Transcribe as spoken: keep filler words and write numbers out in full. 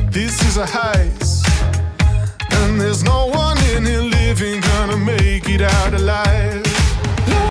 This is a heist, and there's no one in here living gonna make it out alive.